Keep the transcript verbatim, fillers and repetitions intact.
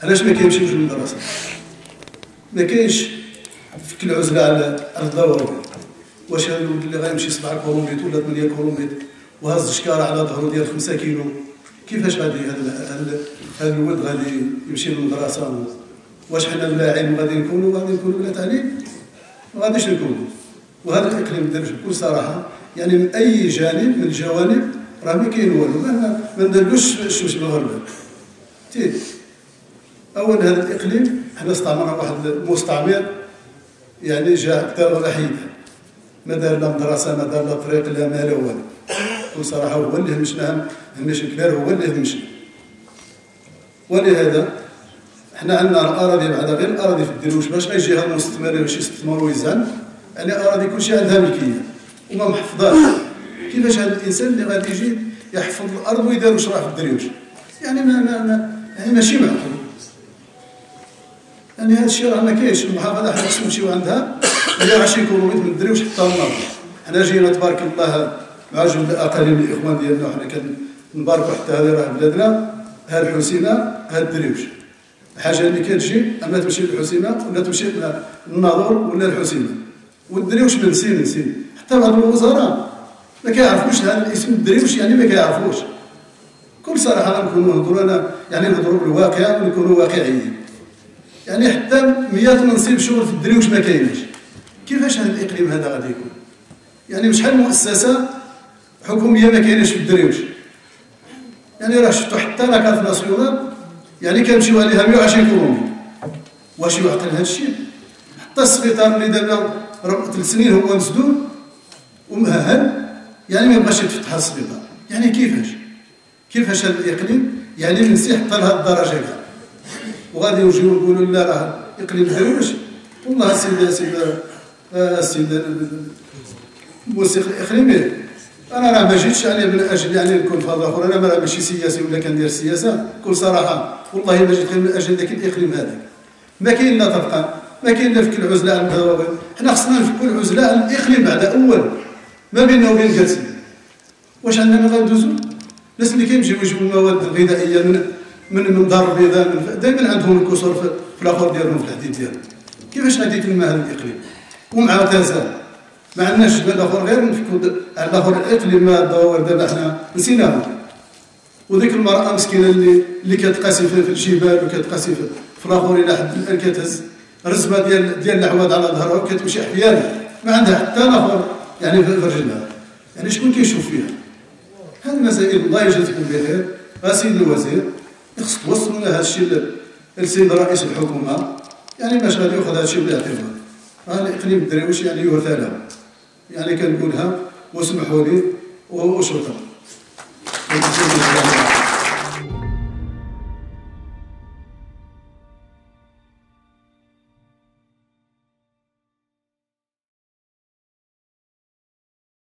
علاش ما كيمشيوش للمدرسه؟ ما كاينش فك العزله على الضوابط. واش هذا الولد اللي غيمشي سبعة كيلومتر ولا ثمانية كيلومتر وهز شكاره على ظهره ديال خمسة كيلو، كيفاش غادي هذا هذا الولد غادي يمشي للمدرسه؟ واش حنا بلا علم غادي نكونوا غادي نكونوا بلا تعليم؟ ما غاديش نكونوا. وهذا الاقليم الدرج بكل صراحه يعني من اي جانب من الجوانب راه ما كاين والو، ما نديروش الشمس بالغربال. تي اولا هذا الاقليم حنا استعمرنا واحد المستعمر يعني جاء اكثر ولا حيد، ما دار لا مدرسه ما دار لا طريق لا ما لا والو. بكل صراحه هو اللي همشنا همش كبير، هو اللي همشنا. ولهذا حنا عندنا الاراضي بعدا غير الاراضي في الدروش، باش غيجي هذا المستثمر باش يستثمر ويزعم يعني اراضي كلشي عندها ملكيه وما محفظاش. كيفاش هذا الانسان اللي غادي يجي يحفظ الارض ويدير مشروع في الدريوش؟ يعني ما ما, ما يعني ماشي معقول. يعني هذا الشيء راه ما كاينش. المحافظه حنا خصنا نمشيو عندها مية وعشرين كيلومتر من الدريوش حتى للنهر. حنا جينا تبارك الله مع جوج الاقاليم الاخوان ديالنا وحنا كنباركوا حتى هذه راه بلادنا، ها الحسينه ها الدريوش. الحاجه اللي كتجي اما تمشي للحسينه ولا تمشي للناظور ولا الحسينه، والدريوش منسي منسي. حتى بعض الوزراء ما كيعرفوش هذا الاسم الدريوش، يعني ما كيعرفوش. بكل صراحه غنكونوا نهضروا انا يعني نهضروا بالواقع ونكونوا واقعيين. يعني حتى مية منصب شغل في الدريوش ما كاينش. كيفاش هذا الاقليم هذا غادي يكون؟ يعني شحال مؤسسه حكوميه ما كايناش في الدريوش؟ يعني راه شفتوا حتى لا كارت ناسيونال يعني كنمشيو عليها مية وعشرين كيلومتر. واش يعقل هذا الشيء؟ حتى السبيطار اللي دابا ثلاث سنين هو مسدود ومهل يعني ما يبغاش يتفتح السبيطار. يعني كيفاش؟ كيفاش هذا الاقليم يعني منسي حتى لهذه الدرجه كاع؟ وغادي يجيو يقولوا لا راه اقليم الدرويش. والله السيد السيد السيد الموسيقى الاقليمي انا راه ما جيتش عليه من اجل يعني نكون فاضل اخر، انا راه ماشي سياسي ولا كندير السياسه. بكل صراحه والله ما جيت غير من اجل ذاك الاقليم هذاك. ما كاين لا طبقه، ما كاين لا فك العزله على الدواوين. حنا خصنا نفكوا العزله على الاقليم بعد اول ما بيننا وبين جالسين. واش عندنا ما غندوزو؟ الناس اللي كيمشيو يجيبوا المواد الغذائيه من من من دار البيضاء دائما عندهم الكسور في, في الاخر ديالهم في الحديد ديالهم. كيفاش غادي يتم هذا الاقليم؟ ومع تزال ما عندناش بلاد اخر غير نفكوا على الاخر الاقليم. ما الدواور دابا حنا نسيناهم. وديك المراه مسكينه اللي اللي كتقاسي في الجبال وكتقاسي في, في الاخر الى حد الان كتهز رزمه ديال ديال العواد على ظهرها وكتمشي حفيانه ما عندها حتى نفر يعني في رجلها. يعني شكون كيشوف فيها؟ هذه المسائل الله يجازيكم بخير. السيد الوزير خص توصلوا لنا هذا الشيء للسيد رئيس الحكومه يعني باش غادي ياخذ هذا الشيء بالاعتبار. راه الاقليم الدريوش يعني يرثى له، يعني كنقولها واسمحوا لي وشكرا.